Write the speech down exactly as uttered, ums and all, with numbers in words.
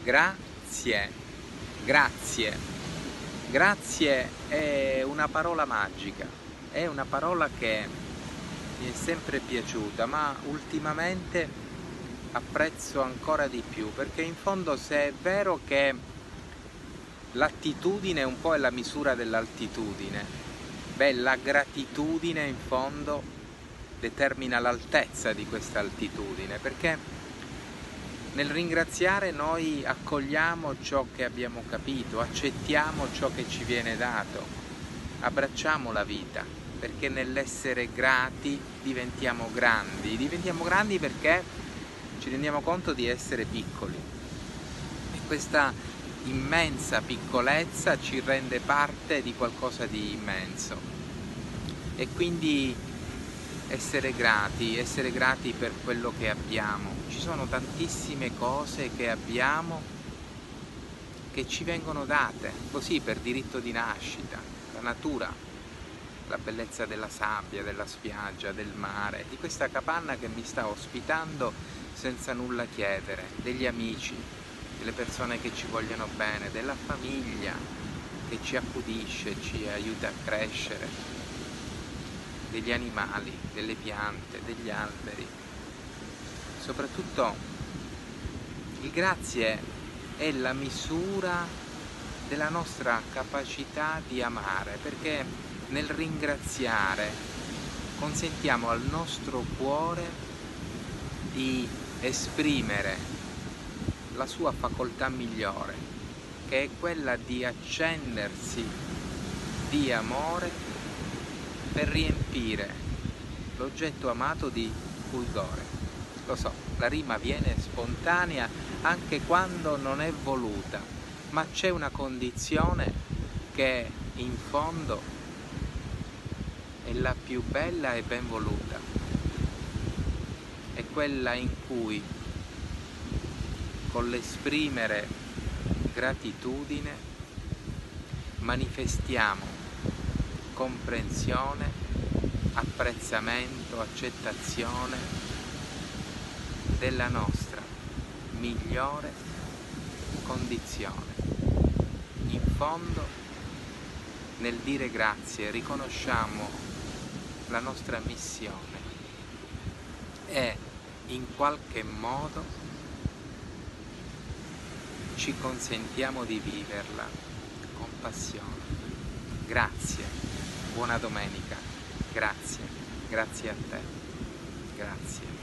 Grazie, grazie, grazie è una parola magica, è una parola che mi è sempre piaciuta, ma ultimamente apprezzo ancora di più, perché in fondo, se è vero che l'attitudine un po' è la misura dell'altitudine, beh, la gratitudine in fondo determina l'altezza di questa altitudine, perché nel ringraziare noi accogliamo ciò che abbiamo capito, accettiamo ciò che ci viene dato, abbracciamo la vita, perché nell'essere grati diventiamo grandi, diventiamo grandi perché ci rendiamo conto di essere piccoli e questa immensa piccolezza ci rende parte di qualcosa di immenso e quindi essere grati, essere grati per quello che abbiamo. Ci sono tantissime cose che abbiamo che ci vengono date, così per diritto di nascita, la natura, la bellezza della sabbia, della spiaggia, del mare, di questa capanna che mi sta ospitando senza nulla chiedere, degli amici, delle persone che ci vogliono bene, della famiglia che ci accudisce, ci aiuta a crescere, degli animali, delle piante, degli alberi. Soprattutto il grazie è la misura della nostra capacità di amare, perché nel ringraziare consentiamo al nostro cuore di esprimere la sua facoltà migliore, che è quella di accendersi di amore per riempire l'oggetto amato di fulgore. Lo so, la rima viene spontanea anche quando non è voluta, ma c'è una condizione che in fondo è la più bella e ben voluta. È quella in cui, con l'esprimere gratitudine, manifestiamo comprensione, apprezzamento, accettazione della nostra migliore condizione. In fondo, nel dire grazie, riconosciamo la nostra missione e in qualche modo ci consentiamo di viverla con passione. Grazie. Buona domenica, grazie, grazie a te, grazie.